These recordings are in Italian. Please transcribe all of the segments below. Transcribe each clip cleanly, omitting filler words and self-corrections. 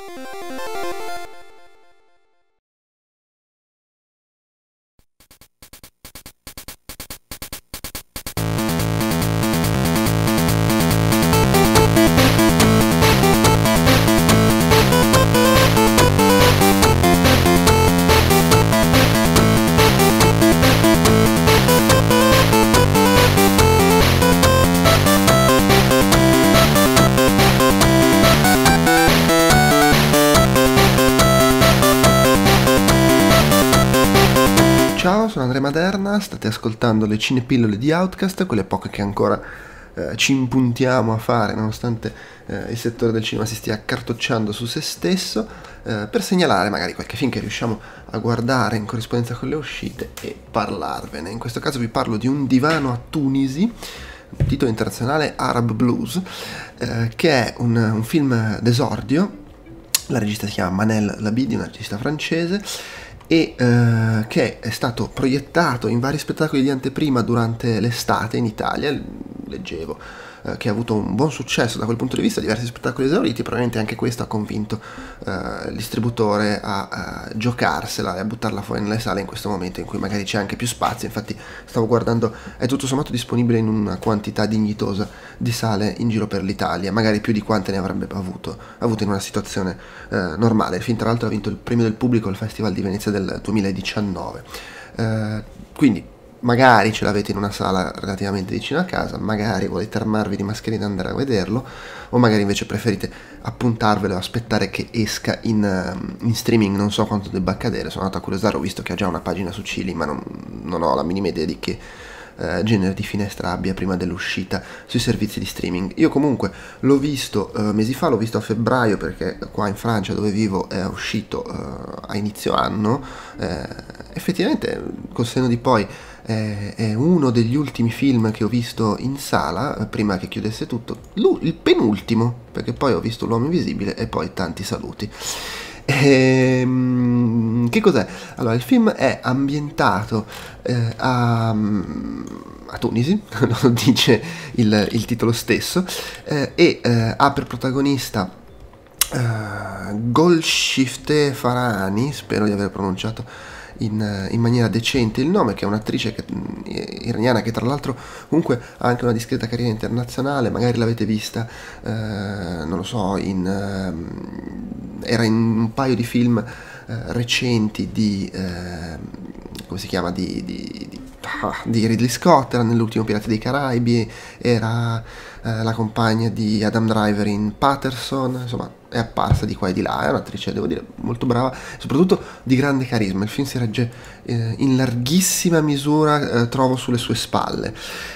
Ciao, sono Andrea Maderna, state ascoltando le cinepillole di Outcast, quelle poche che ancora ci impuntiamo a fare nonostante il settore del cinema si stia accartocciando su se stesso, per segnalare magari qualche film che riusciamo a guardare in corrispondenza con le uscite e parlarvene. In questo caso vi parlo di Un divano a Tunisi, titolo internazionale Arab Blues, che è un film d'esordio. La regista si chiama Manel Labidi, una regista francese, e che è stato proiettato in vari spettacoli di anteprima durante l'estate in Italia. Leggevo che ha avuto un buon successo da quel punto di vista, diversi spettacoli esauriti. Probabilmente anche questo ha convinto il distributore a giocarsela e a buttarla fuori nelle sale in questo momento in cui magari c'è anche più spazio. Infatti stavo guardando, è tutto sommato disponibile in una quantità dignitosa di sale in giro per l'Italia, magari più di quante ne avrebbe avuto in una situazione normale. Il film tra l'altro ha vinto il premio del pubblico al Festival di Venezia del 2019, quindi magari ce l'avete in una sala relativamente vicino a casa, magari volete armarvi di mascherine e andare a vederlo, o magari invece preferite appuntarvelo e aspettare che esca in streaming. Non so quanto debba accadere, sono andato a curiosare, ho visto che ha già una pagina su Cili, ma non ho la minima idea di che genere di finestra abbia prima dell'uscita sui servizi di streaming. Io comunque l'ho visto mesi fa, l'ho visto a febbraio perché qua in Francia dove vivo è uscito a inizio anno. Effettivamente col senno di poi è uno degli ultimi film che ho visto in sala prima che chiudesse tutto, il penultimo, perché poi ho visto L'Uomo Invisibile e poi Tanti saluti. Che cos'è? Allora, il film è ambientato a Tunisi, lo dice il titolo stesso, e ha per protagonista Golshifteh Farahani, spero di aver pronunciato in maniera decente il nome, che è un'attrice iraniana che tra l'altro comunque ha anche una discreta carriera internazionale. Magari l'avete vista, non lo so, era in un paio di film recenti di come si chiama, di Ridley Scott. Era nell'ultimo Pirati dei Caraibi, era la compagna di Adam Driver in Patterson, insomma è apparsa di qua e di là. È un'attrice, devo dire, molto brava, soprattutto di grande carisma. Il film si regge in larghissima misura, trovo, sulle sue spalle.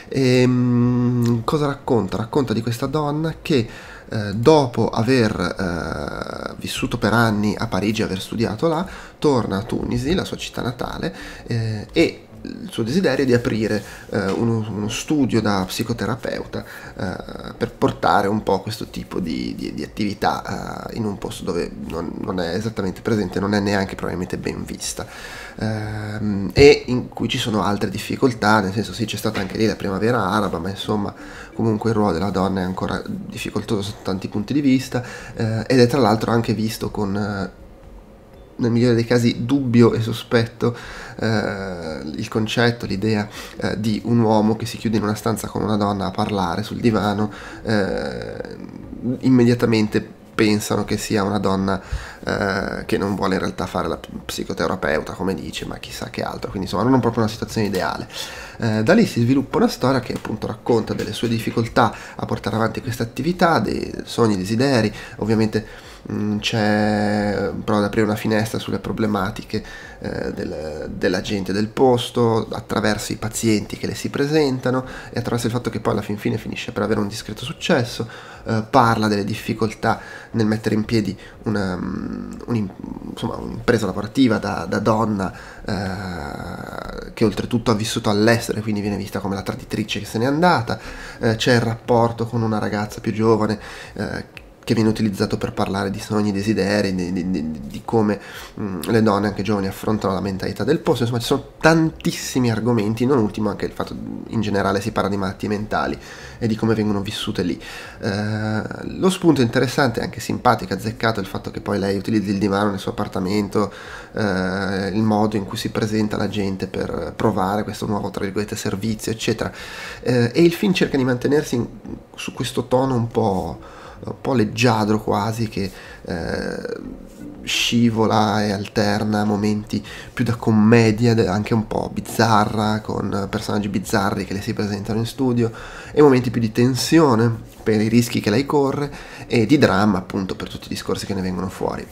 Cosa racconta? Racconta di questa donna che dopo aver vissuto per anni a Parigi, aver studiato là, torna a Tunisi, la sua città natale, e il suo desiderio è di aprire uno studio da psicoterapeuta per portare un po' questo tipo di attività in un posto dove non è esattamente presente, non è neanche probabilmente ben vista, e in cui ci sono altre difficoltà, nel senso, sì, c'è stata anche lì la primavera araba, ma insomma comunque il ruolo della donna è ancora difficoltoso sotto tanti punti di vista, ed è tra l'altro anche visto con nel migliore dei casi dubbio e sospetto il concetto, l'idea di un uomo che si chiude in una stanza con una donna a parlare sul divano. Immediatamente pensano che sia una donna che non vuole in realtà fare la psicoterapeuta, come dice, ma chissà che altro. Quindi insomma non è proprio una situazione ideale. Da lì si sviluppa una storia che appunto racconta delle sue difficoltà a portare avanti questa attività, dei sogni, desideri. Ovviamente c'è prova ad aprire una finestra sulle problematiche della gente del posto, attraverso i pazienti che le si presentano e attraverso il fatto che poi alla fin fine finisce per avere un discreto successo. Parla delle difficoltà nel mettere in piedi un'impresa lavorativa da donna, che oltretutto ha vissuto all'estero e quindi viene vista come la traditrice che se n'è andata. C'è il rapporto con una ragazza più giovane che viene utilizzato per parlare di sogni, desideri, di come le donne, anche giovani, affrontano la mentalità del posto. Insomma, ci sono tantissimi argomenti, non ultimo anche il fatto in generale si parla di malattie mentali e di come vengono vissute lì. Lo spunto è interessante, anche simpatico, azzeccato il fatto che poi lei utilizzi il divano nel suo appartamento, il modo in cui si presenta la gente per provare questo nuovo, tra virgolette, servizio, eccetera. E il film cerca di mantenersi su questo tono un po' leggiadro quasi, che scivola e alterna momenti più da commedia, anche un po' bizzarra, con personaggi bizzarri che le si presentano in studio, e momenti più di tensione per i rischi che lei corre, e di dramma appunto per tutti i discorsi che ne vengono fuori.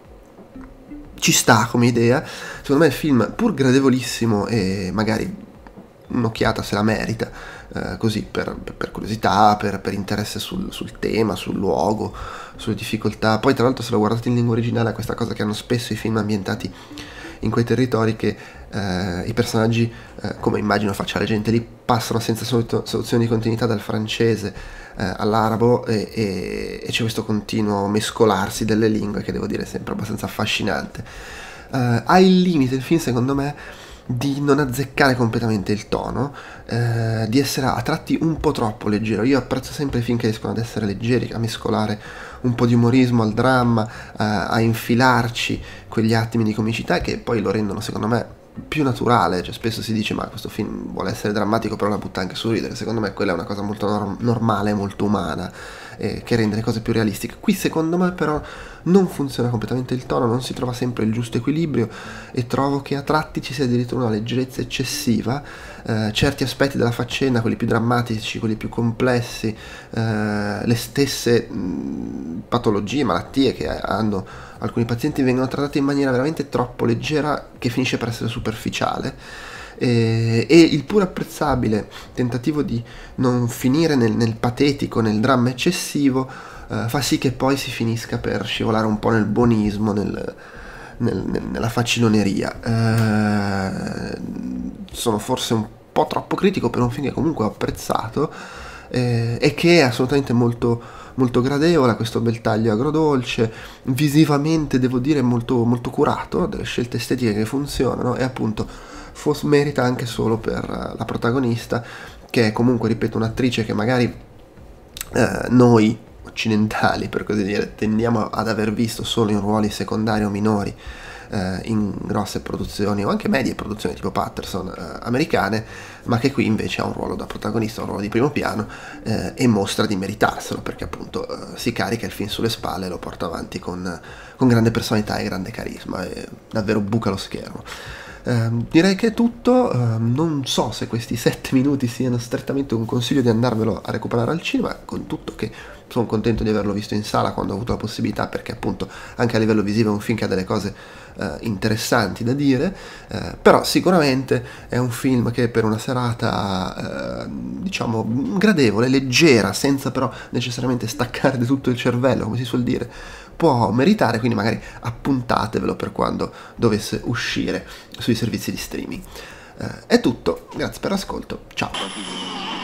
Ci sta come idea, secondo me il film, pur gradevolissimo e magari un'occhiata se la merita, così per curiosità, per interesse sul tema, sul luogo, sulle difficoltà. Poi tra l'altro, se lo guardate in lingua originale, è questa cosa che hanno spesso i film ambientati in quei territori, che i personaggi, come immagino faccia la gente lì, passano senza soluzioni di continuità dal francese all'arabo, e c'è questo continuo mescolarsi delle lingue che devo dire è sempre abbastanza affascinante. Ha il limite il film, secondo me, di non azzeccare completamente il tono, di essere a tratti un po' troppo leggero. Io apprezzo sempre i film che riescono ad essere leggeri, a mescolare un po' di umorismo al dramma, a infilarci quegli attimi di comicità che poi lo rendono, secondo me, più naturale. Cioè, spesso si dice ma questo film vuole essere drammatico però la butta anche sul ridere. Secondo me quella è una cosa molto normale, molto umana, che rende le cose più realistiche. Qui secondo me però non funziona completamente il tono, non si trova sempre il giusto equilibrio, e trovo che a tratti ci sia addirittura una leggerezza eccessiva. Certi aspetti della faccenda, quelli più drammatici, quelli più complessi, le stesse patologie, malattie che hanno alcuni pazienti, vengono trattati in maniera veramente troppo leggera, che finisce per essere superficiale. E il pur apprezzabile tentativo di non finire nel patetico, nel dramma eccessivo, fa sì che poi si finisca per scivolare un po' nel buonismo, nella faciloneria. Sono forse un po' troppo critico per un film che comunque ho apprezzato, e che è assolutamente molto, molto gradevole, ha questo bel taglio agrodolce, visivamente devo dire molto, molto curato, delle scelte estetiche che funzionano, e appunto merita anche solo per la protagonista, che è comunque, ripeto, un'attrice che magari noi occidentali, per così dire, tendiamo ad aver visto solo in ruoli secondari o minori in grosse produzioni o anche medie produzioni tipo Patterson americane, ma che qui invece ha un ruolo da protagonista, un ruolo di primo piano, e mostra di meritarselo, perché appunto si carica il film sulle spalle e lo porta avanti con grande personalità e grande carisma, e davvero buca lo schermo. Direi che è tutto. Non so se questi 7 minuti siano strettamente un consiglio di andarvelo a recuperare al cinema, con tutto che sono contento di averlo visto in sala quando ho avuto la possibilità, perché appunto anche a livello visivo è un film che ha delle cose interessanti da dire, però sicuramente è un film che per una serata diciamo gradevole, leggera, senza però necessariamente staccare di tutto il cervello, come si suol dire, può meritare, quindi magari appuntatevelo per quando dovesse uscire sui servizi di streaming. È tutto, grazie per l'ascolto, ciao!